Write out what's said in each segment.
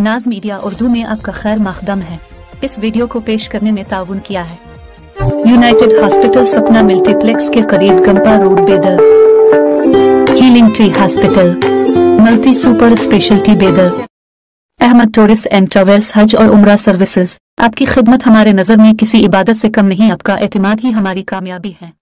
नाज मीडिया उर्दू में आपका खैर मकदम है। इस वीडियो को पेश करने में ताउन किया है यूनाइटेड हॉस्पिटल सपना मल्टीप्लेक्स के करीब Gumpa road Bidar, healing tree hospital, multi super speciality Bidar, Ahmed tourist and travels हज और उम्रा सर्विसेज। आपकी खिदमत हमारे नज़र में किसी इबादत से कम नहीं, आपका एतमाद ही हमारी कामयाबी है।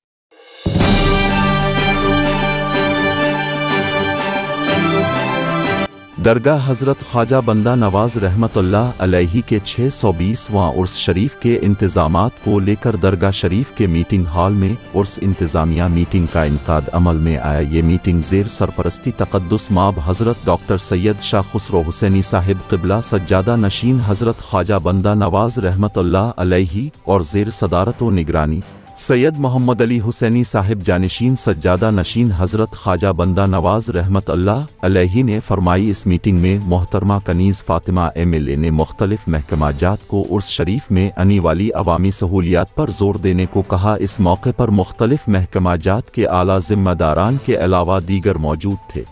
दरगाह हज़रत ख्वाजा बंदा नवाज रहमतुल्लाह अलैहि के 620वां उर्स शरीफ के इंतज़ामात को लेकर दरगाह शरीफ के मीटिंग हॉल में उर्स इंतज़ामिया मीटिंग का इनकाद अमल में आया। ये मीटिंग ज़ेर सरपरस्ती तक़द्दुस माब हज़रत डॉक्टर सैयद शाह खुसरो हुसैनी साहिब क़िबला सज्जादा नशीन हज़रत ख्वाजा बंदा नवाज रहमतुल्लाह अलैहि और ज़ेर सदारत व निगरानी सैयद मोहम्मद अली हुसैनी साहिब जानिशीन सज्जादा नशीन हज़रत ख्वाजा बंदा नवाज रहमतुल्लाह अलैहि ने फरमाई। इस मीटिंग में मोहतरमा कनीज़ फ़ातिमा MLA ने मुख्तलिफ महकमाजात को उर्स शरीफ में आने वाली अवामी सहूलियात पर जोर देने को कहा। इस मौके पर मुख्तलिफ महकमाजात के आला ज़िम्मेदारान के अलावा दीगर मौजूद थे।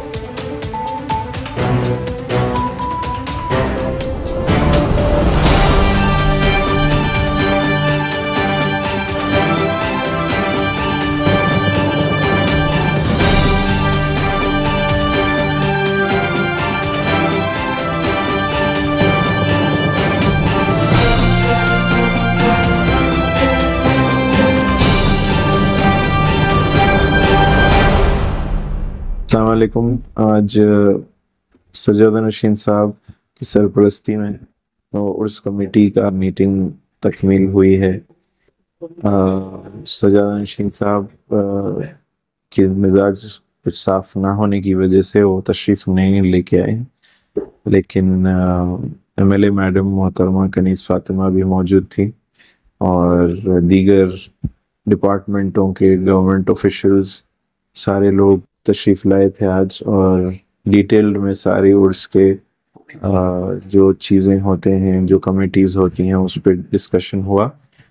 अस्सलामुअलैकुम। आज सज्जादा नशीन साहब की सरपरस्ती में उर्स कमेटी का मीटिंग तकमील हुई है। सज्जादा नशीन साहब के मिजाज कुछ साफ ना होने की वजह से वो तशरीफ़ नहीं लेके आए, लेकिन MLA मैडम मोहतरमा कनीज़ फ़ातिमा भी मौजूद थी और दीगर डिपार्टमेंटों के गवर्नमेंट ऑफिशियल्स सारे लोग तशरीफ़ लाए थे आज। और डिटेल्ड में सारी उर्स के जो चीज़ें होते हैं, जो कमेटीज़ होती हैं, उस पर डिस्कशन हुआ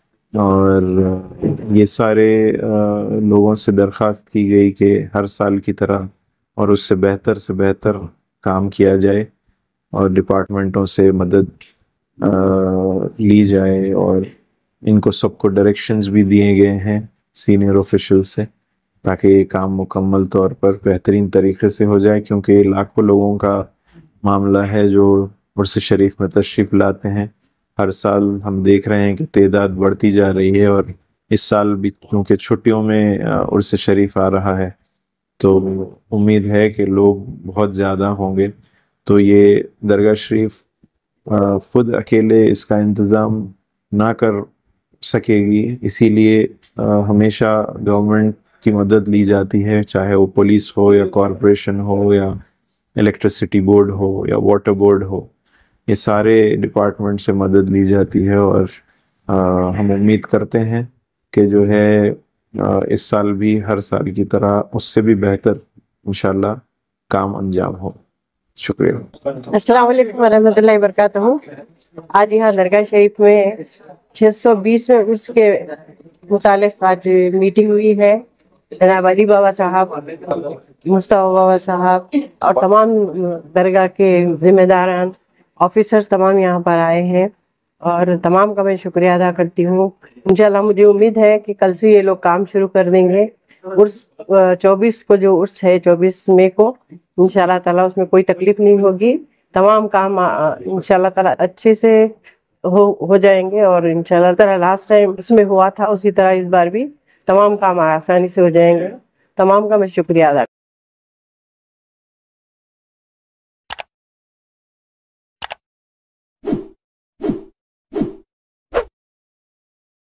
और ये सारे लोगों से दरख्वास्त की गई कि हर साल की तरह और उससे बेहतर काम किया जाए और डिपार्टमेंटों से मदद ली जाए। और इनको सबको डायरेक्शंस भी दिए गए हैं सीनियर ऑफिशियल से, ताकि ये काम मुकम्मल तौर पर बेहतरीन तरीके से हो जाए, क्योंकि लाखों लोगों का मामला है जो उर्स शरीफ में तशरीफ़ लाते हैं। हर साल हम देख रहे हैं कि तादाद बढ़ती जा रही है और इस साल भी क्योंकि छुट्टियों में उर्स शरीफ आ रहा है तो उम्मीद है कि लोग बहुत ज़्यादा होंगे। तो ये दरगाह शरीफ ख़ुद अकेले इसका इंतज़ाम ना कर सकेगी, इसीलिए हमेशा गवर्नमेंट की मदद ली जाती है, चाहे वो पुलिस हो या कॉरपोरेशन हो या इलेक्ट्रिसिटी बोर्ड हो या वाटर बोर्ड हो, ये सारे डिपार्टमेंट से मदद ली जाती है। और हम उम्मीद करते हैं कि जो है इस साल भी हर साल की तरह उससे भी बेहतर इंशाल्लाह काम अंजाम हो। शुक्रिया। अस्सलाम वालेकुम वरहमतुल्लाहि वबरकातुहू। आज यहाँ दरगाह शरीफ में 620 में उसके मुतालिक आज मीटिंग हुई है। जनाब अली बाबा साहब, मुस्तफा बाबा साहब और तमाम दरगाह के जिम्मेदारान ऑफिसर्स तमाम यहाँ पर आए हैं और तमाम का मैं शुक्रिया अदा करती हूँ। इंशाल्लाह मुझे उम्मीद है कि कल से ये लोग काम शुरू कर देंगे। उर्स 24 को जो उर्स है 24 मई को इंशाल्लाह ताला उसमें कोई तकलीफ नहीं होगी। तमाम काम इंशाल्लाह ताला अच्छे से हो जाएंगे और इंशाल्लाह ताला लास्ट टाइम उसमें हुआ था उसी तरह इस बार भी तमाम काम आसानी से हो जाएंगे। तमाम का मैं शुक्रिया अदा